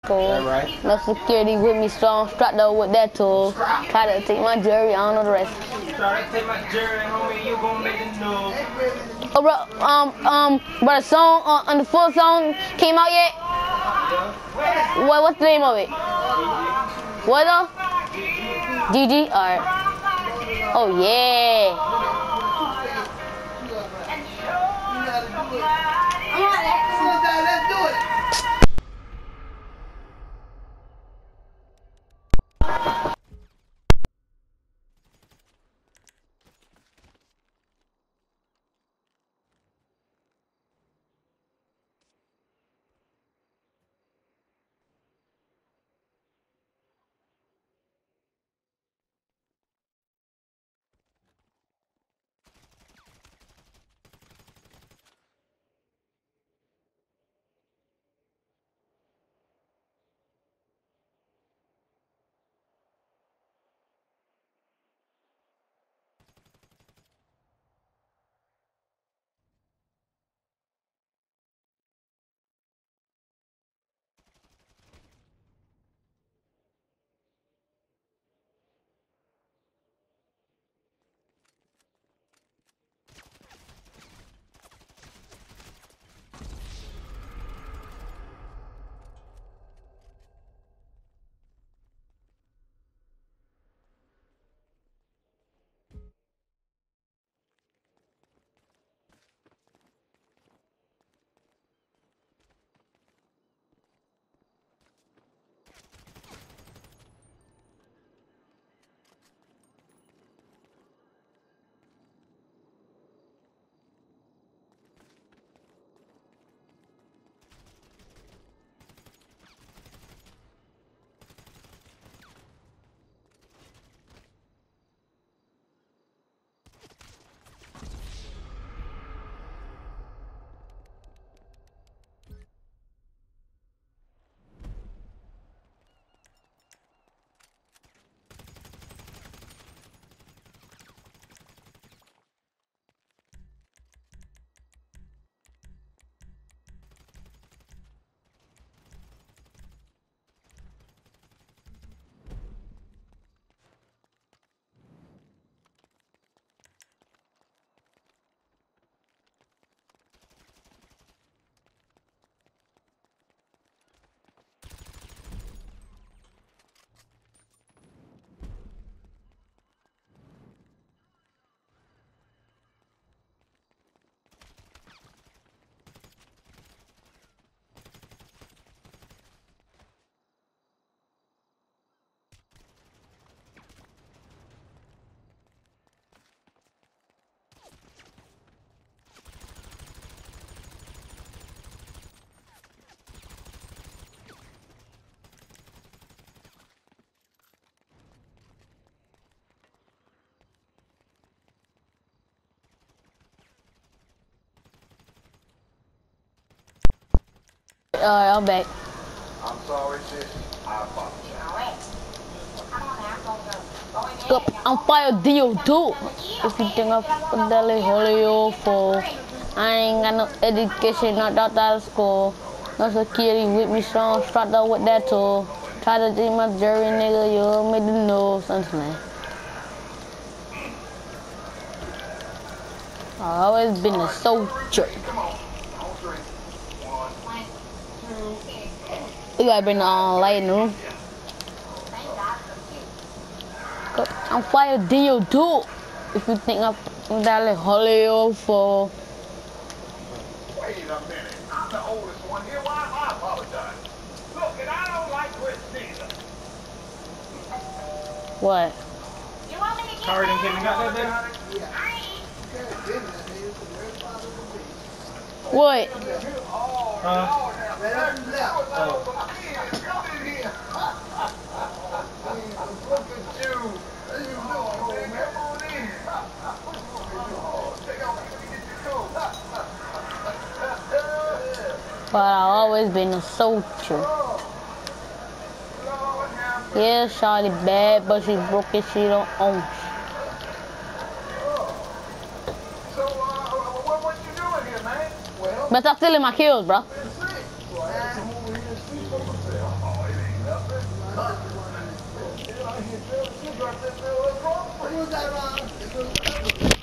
That right? No security with me, so I'm strapped up with that tool. Try to take my jewelry, I don't know the rest. Try to take my jewelry, homie, you gon' make it know. Oh, bro, but the song on the full song came out yet? What's the name of it? What though? GG? Alright. Oh yeah. Let's do it. Alright, I'm back. I'm sorry, sis. I apologize. I'm fire deal too. If you think of Deli Holio for I ain't got no education, not out of school. No security with me, so I'm strapped up with that tool. Try to take my jury, nigga, you'll make the news, something like that. I've always been a soldier. You gotta bring the light in the room. I'm fire deal too. If you think I'm Dali Holio for Wait a minute. I'm the oldest one here. Why am I apologize? Look, and I don't like Chris neither. what? Kari done came and got that, baby? What? Huh? But I've always been a soldier. Yeah, Shawty bad, but she broke it, she don't own. What you doing here, man? But stop stealing my kills, bro. Oh, You dropped this bill across. Who's that, Ron?